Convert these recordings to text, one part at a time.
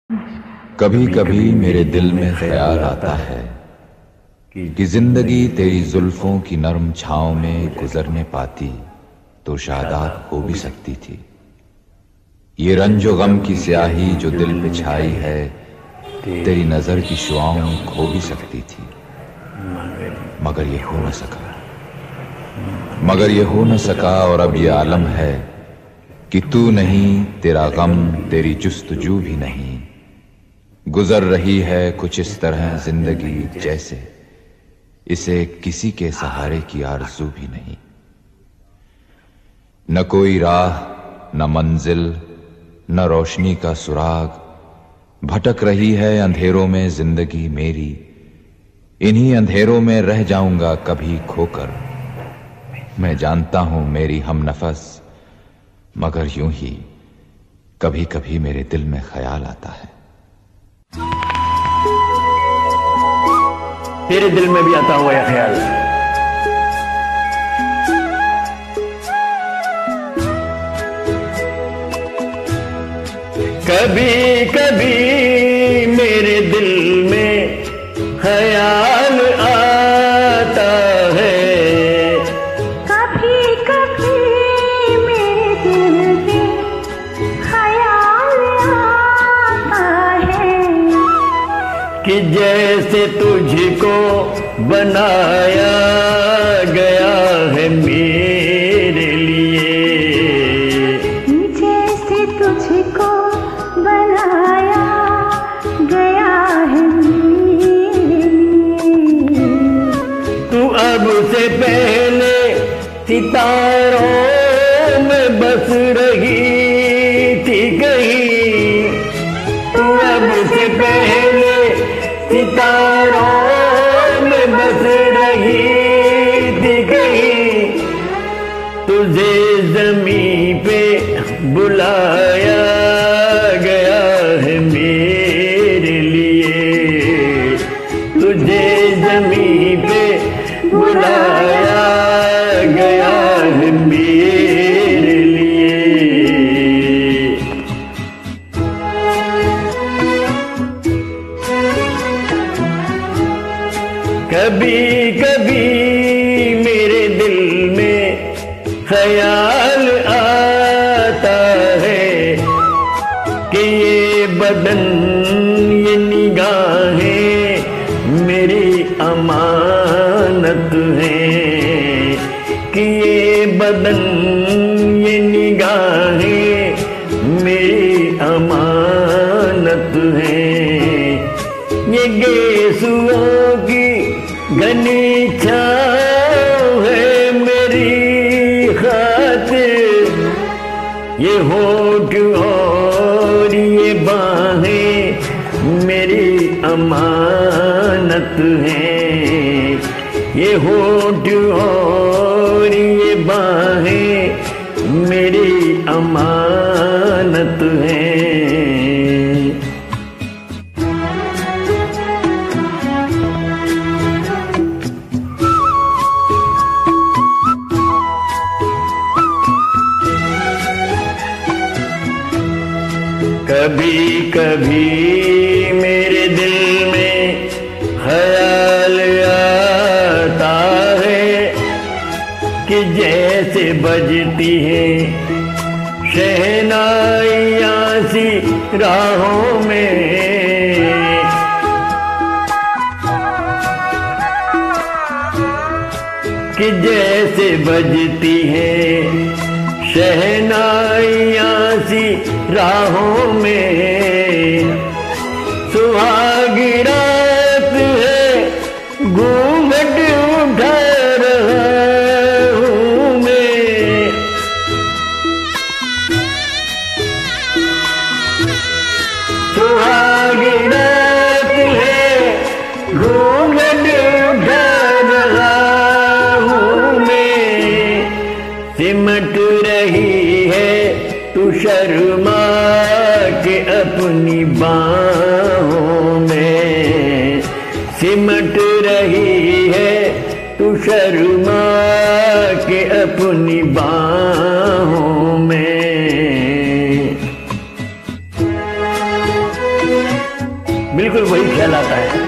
कभी कभी मेरे दिल में ख्याल आता है कि जिंदगी तेरी जुल्फों की नरम छांव में गुजरने पाती तो शादाब हो भी सकती थी। ये रंजो गम की स्याही जो दिल पे छाई है तेरी नजर की शुआओं में खो भी सकती थी, मगर ये हो न सका, और अब ये आलम है कि तू नहीं, तेरा गम, तेरी जुस्तजू भी नहीं। गुजर रही है कुछ इस तरह जिंदगी जैसे इसे किसी के सहारे की आरज़ू भी नहीं। न कोई राह, न मंजिल, न रोशनी का सुराग, भटक रही है अंधेरों में जिंदगी मेरी। इन्हीं अंधेरों में रह जाऊंगा कभी खोकर। मैं जानता हूं मेरी हम नफस, मगर यूं ही कभी कभी मेरे दिल में ख्याल आता है। तेरे दिल में भी आता हुआ यह ख्याल। कभी कभी मेरे दिल में ख्याल आता है। कभी कभी मेरे दिल में ख्याल आता है कि जैसे तुझको बनाया गया है मेरे लिए। जैसे तुझको बनाया गया है मेरे लिए। तू अब से पहले सितारों में बस रही थी कहीं। तू अब से पहले सितारों में बस रही थी कहीं। तुझे ज़मीं पे बुलाया गया है मेरे लिए। तुझे ज़मीं पे बुलाया गया है मेरे लिए। कभी कभी मेरे दिल में ख्याल आता है कि ये बदन, ये निगाहें मेरी अमानत हैं। कि ये बदन, ये निगाहें मेरी अमानत हैं। ये गेसुओं की घनी छाँव है मेरी खातिर। ये होठ और ये बाहें मेरी अमानत हैं। ये होठ और ये बाहें मेरी अमानत हैं। कभी कभी मेरे दिल में ख्याल आता है कि जैसे बजती है शहनाइयाँ सी राहों में। कि जैसे बजती है शहनाइयाँ सी राहों में। सुहागी रात है घूंघट उठा रहा हूँ मैं। सुहागी रात है घूंघट उठा रहा हूँ मैं। सिमट रही है तू शर्मा के अपनी बाहों में। सिमट रही है तू शर्मा के अपनी बाहों में। बिल्कुल वही ख्याल आता है।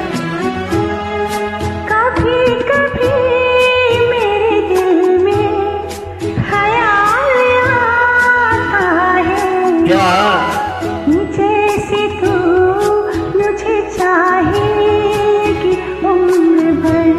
कभी कभी मेरे दिल में ख्याल आता है, क्या जैसे तू मुझे चाहेगी उम्र भर,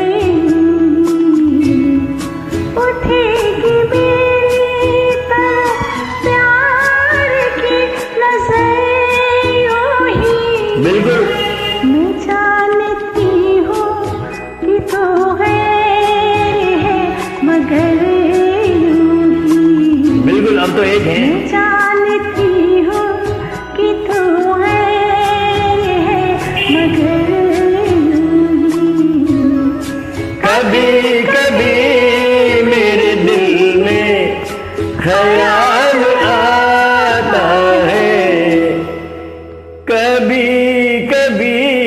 उठेगी मेरी तरफ प्यार की नजर यूं ही। बिल्कुल मैं जानती हूँ कि तू गैर है मगर यूं ही। बिल्कुल, अब तो एक है। मैं जानती हूँ कि तू गैर है मगर यूं ही। कभी कभी मेरे दिल में ख्याल आता है, कभी कभी